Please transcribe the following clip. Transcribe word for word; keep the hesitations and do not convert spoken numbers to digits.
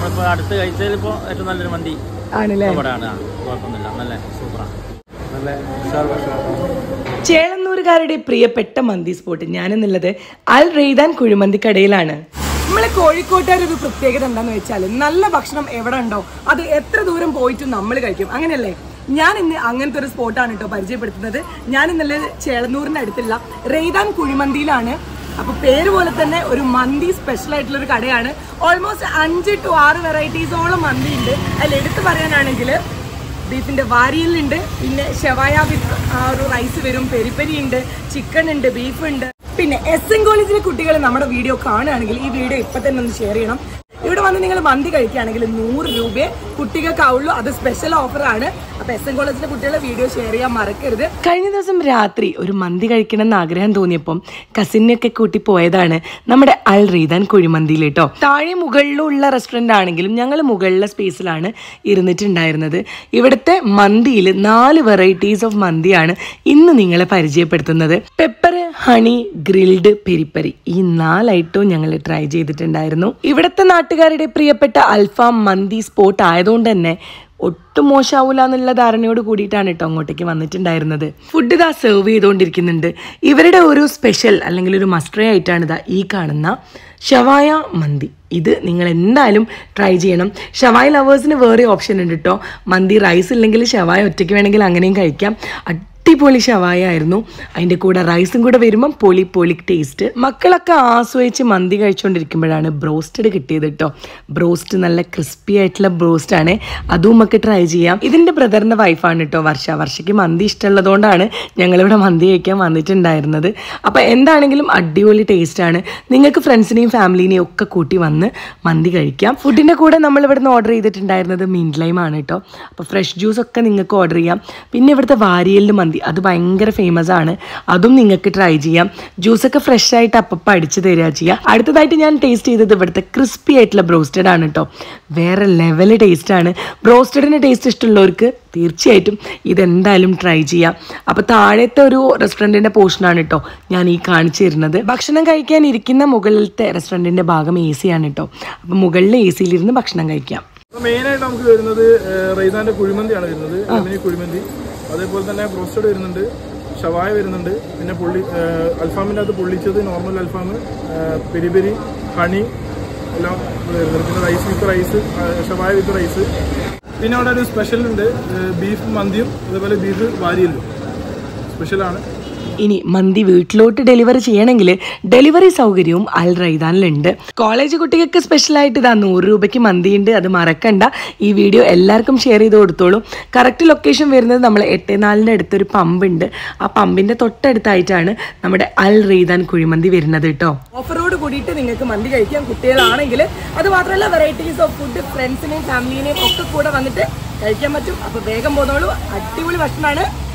നമ്മളിപ്പോൾ അടുത്ത് കഴിച്ചതിൽ ഇപ്പോൾ ഏറ്റവും നല്ലൊരു മന്തി ആണല്ലേ? കുഴപ്പമൊന്നുമില്ല, നല്ല സൂപ്പറാണ്. ചേളന്നൂരുകാരുടെ പ്രിയപ്പെട്ട മന്തി സ്പോട്ട് ഞാനെന്നുള്ളത് അൽ റെയ്ദാൻ കുഴിമന്തി കടയിലാണ്. നമ്മളെ കോഴിക്കോട്ടുകാർ ഒരു പ്രത്യേകത എന്താന്ന് വെച്ചാൽ നല്ല ഭക്ഷണം എവിടെ ഉണ്ടോ അത് എത്ര ദൂരം പോയിട്ടും നമ്മൾ കഴിക്കും, അങ്ങനെയല്ലേ? ഞാൻ ഇന്ന് അങ്ങനത്തെ ഒരു സ്പോട്ടാണ് കേട്ടോ പരിചയപ്പെടുത്തുന്നത്. ഞാൻ ഇന്നലെ ചേളന്നൂരിന്റെ അടുത്തുള്ള റെയ്ദാൻ കുഴിമന്തിയിലാണ്. അപ്പൊ പേര് പോലെ തന്നെ ഒരു മന്തി സ്പെഷ്യൽ ആയിട്ടുള്ള ഒരു കടയാണ്. ഓൾമോസ്റ്റ് അഞ്ച് ടു ആറ് വെറൈറ്റീസോളം മന്തി ഉണ്ട്. അതിൽ എടുത്തു പറയാനാണെങ്കിൽ ബീഫിന്റെ വാരിയലുണ്ട്, പിന്നെ ഷവായ വിത്ത് ആ ഒരു റൈസ് വരും, പെരിപ്പരി ഉണ്ട്, ചിക്കൻ ഉണ്ട്, ബീഫ് ഉണ്ട്. പിന്നെ എസ് എൻ കോളേജിലെ കുട്ടികൾ നമ്മുടെ വീഡിയോ കാണുകയാണെങ്കിൽ ഈ വീഡിയോ ഇപ്പൊ തന്നെ ഒന്ന് ഷെയർ ചെയ്യണം. ഇവിടെ വന്ന് നിങ്ങൾ മന്തി കഴിക്കുകയാണെങ്കിൽ നൂറ് രൂപയെ കുട്ടികൾക്കാവുള്ളൂ. അത് സ്പെഷ്യൽ ഓഫറാണ്. അപ്പൊ എസ് എൻ കോളേജിലെ കുട്ടികളെ വീഡിയോ ഷെയർ ചെയ്യാൻ മറക്കരുത്. കഴിഞ്ഞ ദിവസം രാത്രി ഒരു മന്തി കഴിക്കണം എന്ന് ആഗ്രഹം തോന്നിയപ്പം കസിനൊക്കെ കൂട്ടി പോയതാണ് നമ്മുടെ അൽ റെയ്ദാൻ കുഴിമന്തിയിൽ കേട്ടോ. താഴെ മുകളിലുള്ള റെസ്റ്റോറന്റ് ആണെങ്കിലും ഞങ്ങൾ മുകളിലെ സ്പേസിലാണ് ഇരുന്നിട്ടുണ്ടായിരുന്നത്. ഇവിടുത്തെ മന്തിയിൽ നാല് വെറൈറ്റീസ് ഓഫ് മന്തിയാണ് ഇന്ന് നിങ്ങളെ പരിചയപ്പെടുത്തുന്നത്. പെപ്പർ, ഹണി, ഗ്രിൽഡ്, പെരിപ്പരി, ഈ നാലൈറ്റവും ഞങ്ങൾ ട്രൈ ചെയ്തിട്ടുണ്ടായിരുന്നു. ഇവിടുത്തെ നാട്ടുകാരുടെ പ്രിയപ്പെട്ട അൽഫാം മന്തി സ്പോട്ട് ആയതുകൊണ്ട് തന്നെ ഒട്ടും മോശമാവൂല എന്നുള്ള ധാരണയോട് കൂടിയിട്ടാണ് കേട്ടോ അങ്ങോട്ടേക്ക് വന്നിട്ടുണ്ടായിരുന്നത്. ഫുഡ് ഇതാ സെർവ് ചെയ്തുകൊണ്ടിരിക്കുന്നുണ്ട്. ഇവരുടെ ഒരു സ്പെഷ്യൽ അല്ലെങ്കിൽ ഒരു മസ്റ്ററി ആയിട്ടാണ് ഇതാ ഈ കാണുന്ന ഷവായ മന്തി. ഇത് നിങ്ങൾ എന്തായാലും ട്രൈ ചെയ്യണം. ഷവായ ലവേഴ്സിന് വേറെ ഓപ്ഷൻ ഉണ്ട് കേട്ടോ. മന്തി റൈസ് ഇല്ലെങ്കിൽ ഷവായ ഒറ്റയ്ക്ക് വേണമെങ്കിൽ അങ്ങനെയും കഴിക്കാം. അടിപൊളി ഷവായ ആയിരുന്നു. അതിൻ്റെ കൂടെ റൈസും കൂടെ വരുമ്പം പൊളി പൊളി ടേസ്റ്റ്. മക്കളൊക്കെ ആസ്വദിച്ച് മന്തി കഴിച്ചുകൊണ്ടിരിക്കുമ്പോഴാണ് ബ്രോസ്റ്റഡ് കിട്ടിയത് കേട്ടോ. ബ്രോസ്റ്റ് നല്ല ക്രിസ്പി ആയിട്ടുള്ള ബ്രോസ്റ്റ് ആണ്. അതും നമുക്ക് ട്രൈ ചെയ്യാം. ഇതിൻ്റെ ബ്രദറിൻ്റെ വൈഫാണ് കേട്ടോ വർഷ. വർഷയ്ക്ക് മന്തി ഇഷ്ടമുള്ളതുകൊണ്ടാണ് ഞങ്ങളിവിടെ മന്തി കഴിക്കാൻ വന്നിട്ടുണ്ടായിരുന്നത്. അപ്പോൾ എന്താണെങ്കിലും അടിപൊളി ടേസ്റ്റാണ്. നിങ്ങൾക്ക് ഫ്രണ്ട്സിനെയും ഫാമിലിനെയും ഒക്കെ കൂട്ടി വന്ന് മന്തി കഴിക്കാം. ഫുഡിൻ്റെ കൂടെ നമ്മൾ ഇവിടുന്ന് ഓർഡർ ചെയ്തിട്ടുണ്ടായിരുന്നത് മിൻറ്റ് ലൈം ആണ് കേട്ടോ. അപ്പോൾ ഫ്രഷ് ജ്യൂസ് ഒക്കെ നിങ്ങൾക്ക് ഓർഡർ ചെയ്യാം. പിന്നെ ഇവിടുത്തെ വാരിയലിൽ മന്തി അത് ഭയങ്കര ഫേമസ് ആണ്. അതും നിങ്ങൾക്ക് ട്രൈ ചെയ്യാം. ജ്യൂസൊക്കെ ഫ്രഷ് ആയിട്ട് അപ്പം അടിച്ച് തരിക ചെയ്യാം. അടുത്തതായിട്ട് ഞാൻ ടേസ്റ്റ് ചെയ്തത് ഇവിടുത്തെ ക്രിസ്പി ആയിട്ടുള്ള ബ്രോസ്റ്റഡ് ആണ് കേട്ടോ. വേറെ ലെവൽ ടേസ്റ്റ് ആണ്. ബ്രോസ്റ്റഡിൻ്റെ ടേസ്റ്റ് ഇഷ്ടമുള്ളവർക്ക് തീർച്ചയായിട്ടും ഇതെന്തായാലും ട്രൈ ചെയ്യാം. അപ്പോൾ താഴത്തെ ഒരു റെസ്റ്റോറൻറ്റിൻ്റെ പോർഷനാണ് കേട്ടോ ഞാൻ ഈ കാണിച്ചു തരുന്നത്. ഭക്ഷണം കഴിക്കാൻ ഇരിക്കുന്ന മുകളിലത്തെ റെസ്റ്റോറൻറ്റിൻ്റെ ഭാഗം എ സി ആണ് കേട്ടോ. അപ്പോൾ മുകളിൽ എ സിയിലിരുന്ന് ഭക്ഷണം കഴിക്കാം. മെയിനായിട്ട് നമുക്ക് വരുന്നത് റെയ്ദാന്റെ കുഴിമന്തിയാണ് വരുന്നത്. അമിനി കുഴിമന്തി, അതേപോലെ തന്നെ ബ്രോസ്റ്റഡ് വരുന്നുണ്ട്, ഷവായ വരുന്നുണ്ട്, പിന്നെ പൊള്ളി അൽഫാമിൻ്റെ അത് പൊള്ളിച്ചത്, നോർമൽ അൽഫാം, പെരി പെരി, ഹണി എല്ലാം വരുന്നുണ്ട്. പിന്നെ റൈസ് വിത്ത് റൈസ്, ഷവായ വിത്ത് റൈസ്. പിന്നെ അവിടെ ഒരു സ്പെഷ്യൽ ഉണ്ട്, ബീഫ് മന്തിയും അതേപോലെ ബീഫ് വാരിയലും സ്പെഷ്യലാണ്. ഇനി മന്തി വീട്ടിലോട്ട് ഡെലിവറി ചെയ്യണമെങ്കിൽ ഡെലിവറി സൗകര്യവും അൽ റെയ്ദാനിലുണ്ട്. കോളേജ് കുട്ടികൾക്ക് സ്പെഷ്യലായിട്ട് ഇതാ നൂറ് രൂപയ്ക്ക് മന്തിയുണ്ട്. അത് മറക്കണ്ട. ഈ വീഡിയോ എല്ലാവർക്കും ഷെയർ ചെയ്ത് കൊടുത്തോളൂ. കറക്റ്റ് ലൊക്കേഷൻ വരുന്നത് നമ്മൾ എട്ടേ നാലിൻ്റെ അടുത്തൊരു പമ്പുണ്ട്. ആ പമ്പിൻ്റെ തൊട്ടടുത്തായിട്ടാണ് നമ്മുടെ അൽ റെയ്ദാൻ കുഴിമന്തി വരുന്നത് കേട്ടോ. ഓഫറോട് കൂടിയിട്ട് നിങ്ങൾക്ക് മന്തി കഴിക്കാം കുട്ടികളാണെങ്കിൽ. അത് മാത്രമല്ല വെറൈറ്റീസ് ഓഫ് ഫുഡ് ഫ്രണ്ട്സിനെയും ഫാമിലിനെയും ഒക്കെ കൂടെ വന്നിട്ട് കഴിക്കാൻ പറ്റും. അപ്പോൾ വേഗം പോന്നോളൂ. അടിപൊളി ഭക്ഷണമാണ്.